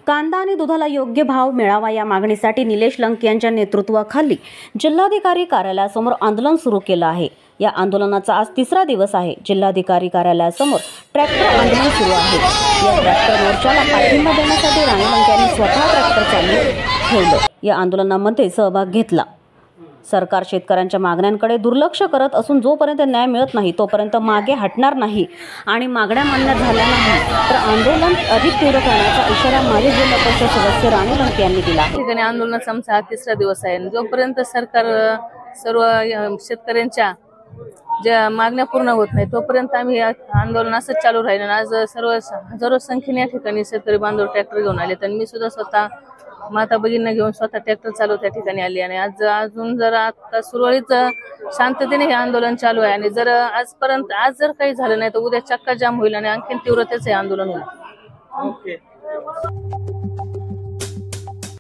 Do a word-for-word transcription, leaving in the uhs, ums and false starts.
कांदा आणि दुधाला योग्य भाव मिळावा या मागणीसाठी निलेश लंके यांच्या नेतृत्वाखाली जिल्हाधिकारी कार्यालयासमोर आंदोलन सुरू केलं आहे। या आंदोलनाचा आज तिसरा दिवस आहे। जिल्हाधिकारी कार्यालयासमोर ट्रॅक्टर आंदोलन सुरू आहे। या ट्रॅक्टर मोर्चाला पाठिंबा देण्यासाठी राणे लंके यांनी स्वतः ट्रॅक्टर चालू ठेवलं। या आंदोलनामध्ये सहभाग घेतला। सरकार शेतकऱ्यांच्या मागण्यांकडे दुर्लक्ष करत असून जोपर्यंत न्याय मिळत नाही तोपर्यंत मागे हटणार नाही आणि मागण्या मान्य झाल्या नाही तर आंदोलन अधिक तीव्र करण्याचा इशारा माजी जिल्हा परिषद सदस्य राणे लंके यांनी दिला आहे। ठिकाणी आंदोलनाचा आमचा हा तिसरा दिवस आहे। जोपर्यंत सरकार सर्व शेतकऱ्यांच्या ज्या मागण्या पूर्ण होत नाही तोपर्यंत आम्ही आंदोलन असंच चालू राहील। आज सर्व हजारो संख्येने या ठिकाणी शेतकरी बांधव ट्रॅक्टर घेऊन आले आणि मी सुद्धा स्वतः माता भगिनींना घेऊन स्वतः ट्रॅक्टर चालू त्या ठिकाणी आली आणि आज अजून जर आता सुरळीत शांततेने हे आंदोलन चालू आहे आणि जर आजपर्यंत आज जर काही झालं नाही तर उद्या चक्का जाम होईल आणि आणखीन तीव्रतेचे आंदोलन होईल। ओके